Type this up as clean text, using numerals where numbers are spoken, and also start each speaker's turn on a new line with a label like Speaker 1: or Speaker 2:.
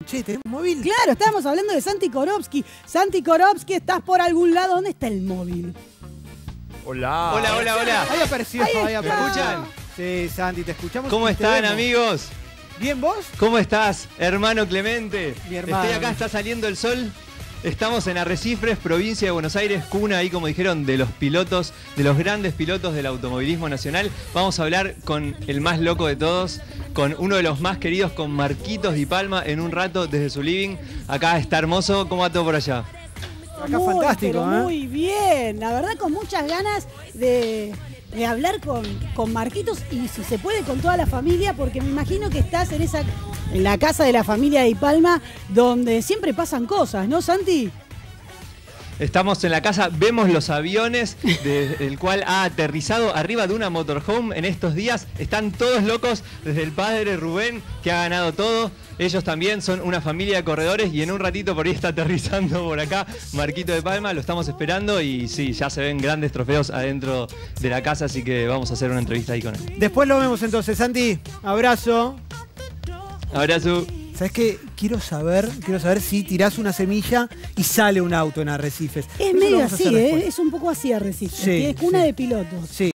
Speaker 1: Che, ¿tenés móvil?
Speaker 2: Claro, estábamos hablando de Santi Korowski. Santi Korowski, ¿estás por algún lado? ¿Dónde está el móvil?
Speaker 3: Hola.
Speaker 1: Hola. Ahí apareció, ahí
Speaker 3: ¿Me
Speaker 1: apareció.
Speaker 3: escuchan?
Speaker 1: Sí, Santi, te escuchamos.
Speaker 3: ¿Cómo
Speaker 1: y te
Speaker 3: están,
Speaker 1: vemos.
Speaker 3: amigos?
Speaker 1: ¿Bien vos?
Speaker 3: ¿Cómo estás, hermano Clemente?
Speaker 1: Mi hermano.
Speaker 3: Estoy acá, está saliendo el sol. Estamos en Arrecifes, provincia de Buenos Aires, cuna ahí, como dijeron, de los pilotos, de los grandes pilotos del automovilismo nacional. Vamos a hablar con el más loco de todos, con uno de los más queridos, con Marquitos Di Palma, en un rato desde su living. Acá está hermoso. ¿Cómo va todo por allá?
Speaker 1: Acá fantástico,
Speaker 2: pero
Speaker 1: ¿eh?
Speaker 2: Muy bien, la verdad con muchas ganas de hablar con Marquitos y si se puede con toda la familia, porque me imagino que estás en la casa de la familia Di Palma, donde siempre pasan cosas, ¿no, Santi?
Speaker 3: Estamos en la casa, vemos los aviones del cual ha aterrizado arriba de una motorhome en estos días. Están todos locos, desde el padre Rubén, que ha ganado todo. Ellos también son una familia de corredores y en un ratito por ahí está aterrizando por acá Marquito de Palma. Lo estamos esperando y sí, ya se ven grandes trofeos adentro de la casa, así que vamos a hacer una entrevista ahí con él.
Speaker 1: Después lo vemos entonces, Santi. Abrazo.
Speaker 3: Abrazo.
Speaker 1: ¿Sabes qué? Quiero saber si tirás una semilla y sale un auto en Arrecifes.
Speaker 2: Es
Speaker 1: Eso lo
Speaker 2: medio
Speaker 1: vamos a
Speaker 2: así,
Speaker 1: hacer después.
Speaker 2: es un poco así Arrecifes,
Speaker 1: Sí,
Speaker 2: es cuna
Speaker 1: sí.
Speaker 2: de pilotos.
Speaker 1: Sí.